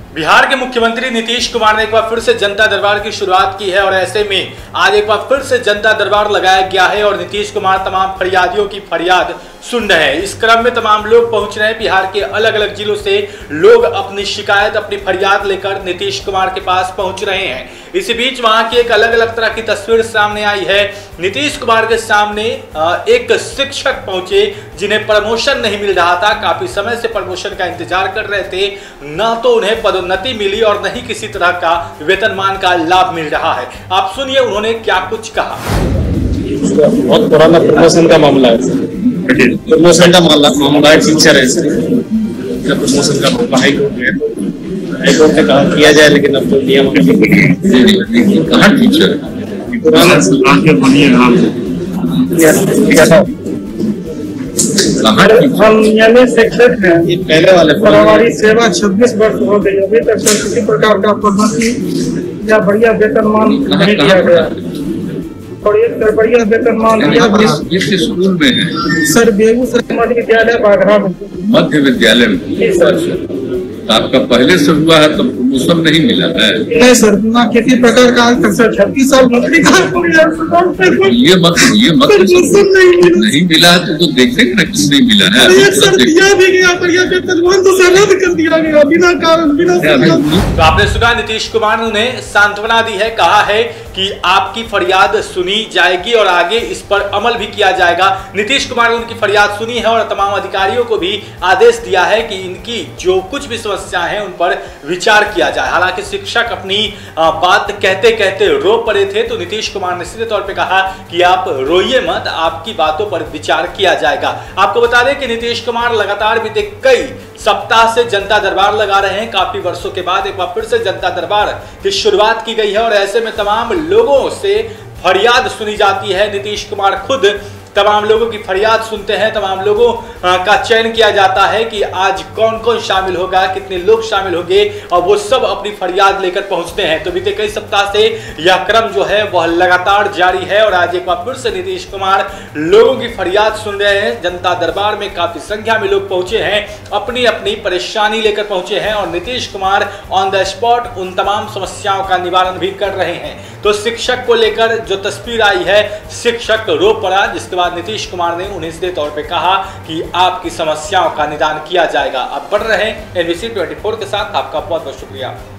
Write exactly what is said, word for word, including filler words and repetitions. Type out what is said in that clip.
बिहार के मुख्यमंत्री नीतीश कुमार ने एक बार फिर से जनता दरबार की शुरुआत की है और ऐसे में आज एक बार फिर से जनता दरबार लगाया गया है और नीतीश कुमार तमाम फरियादियों की फरियाद सुन रहे हैं। इस क्रम में तमाम लोग पहुंच रहे हैं। बिहार के अलग अलग जिलों से लोग अपनी शिकायत, अपनी फरियाद लेकर नीतीश कुमार के पास पहुंच रहे हैं। इसी बीच वहां की एक अलग अलग तरह की तस्वीर सामने आई है। नीतीश कुमार के सामने एक शिक्षक पहुंचे जिन्हें प्रमोशन नहीं मिल रहा था, काफी समय से प्रमोशन का इंतजार कर रहे थे, ना तो उन्हें पदोन्नति मिली और न ही किसी तरह का वेतनमान का लाभ मिल रहा है। आप सुनिए उन्होंने क्या कुछ कहा। बहुत पुराना प्रमोशन का मामला है, प्रमोशन का मामला है, टीचर है, प्रमोशन का मामला हाईकोर्ट में हाईकोर्ट ने कहा किया जाए, लेकिन अब तो नियम कहाँ टीचर पुराना हम शिक्षक हैं, पहले वाले और हमारी सेवा छब्बीस वर्ष हो गई, अभी तक सर किसी प्रकार का पदोन्नति या बढ़िया वेतनमान नहीं दिया गया और एक बढ़िया वेतनमान जिस स्कूल में है सर बेगूसराय मध्य विद्यालय बाघरा में मध्य विद्यालय में आपका पहले से हुआ है तो प्रमोशन नहीं मिला है? नहीं सर, ना किसी प्रकार का आज तक सर छत्तीस साल नौकरी का ये मत ये मत नहीं मिला है तो देखेंगे ना किस नहीं मिला है। सर दिया भी गया पर यह वेतनमान तो सर रद्द कर दिया गया बिना कारण बिना। तो आपने सुना नीतीश कुमार ने सांत्वना दी है, कहा है कि आपकी फरियाद सुनी जाएगी और आगे इस पर अमल भी किया जाएगा। नीतीश कुमार ने उनकी फरियाद सुनी है और तमाम अधिकारियों को भी आदेश दिया है कि इनकी जो कुछ भी समस्याएं हैं उन पर विचार किया जाए। हालांकि शिक्षक अपनी बात कहते कहते रो पड़े थे तो नीतीश कुमार ने सीधे तौर पे कहा कि आप रोइए मत, आपकी बातों पर विचार किया जाएगा। आपको बता दें कि नीतीश कुमार लगातार बीते कई सप्ताह से जनता दरबार लगा रहे हैं। काफी वर्षों के बाद एक बार फिर से जनता दरबार की शुरुआत की गई है और ऐसे में तमाम लोगों से फरियाद सुनी जाती है। नीतीश कुमार खुद तमाम लोगों की फरियाद सुनते हैं, तमाम लोगों का चयन किया जाता है कि आज कौन कौन शामिल होगा, कितने लोग शामिल होंगे और वो सब अपनी फरियाद लेकर पहुंचते हैं। तो बीते कई सप्ताह से यह क्रम जो है वह लगातार जारी है और आज एक बार फिर से नीतीश कुमार लोगों की फरियाद सुन रहे हैं। जनता दरबार में काफी संख्या में लोग पहुंचे हैं, अपनी अपनी परेशानी लेकर पहुंचे हैं और Nitish Kumar on the spot उन तमाम समस्याओं का निवारण भी कर रहे हैं। तो शिक्षक को लेकर जो तस्वीर आई है, शिक्षक रो पड़ा, जिसके बाद नीतीश कुमार ने उन्हें सीधे तौर पे कहा कि आपकी समस्याओं का निदान किया जाएगा। अब बढ़ रहे हैं एनबीसी चौबीस के साथ। आपका बहुत बहुत शुक्रिया।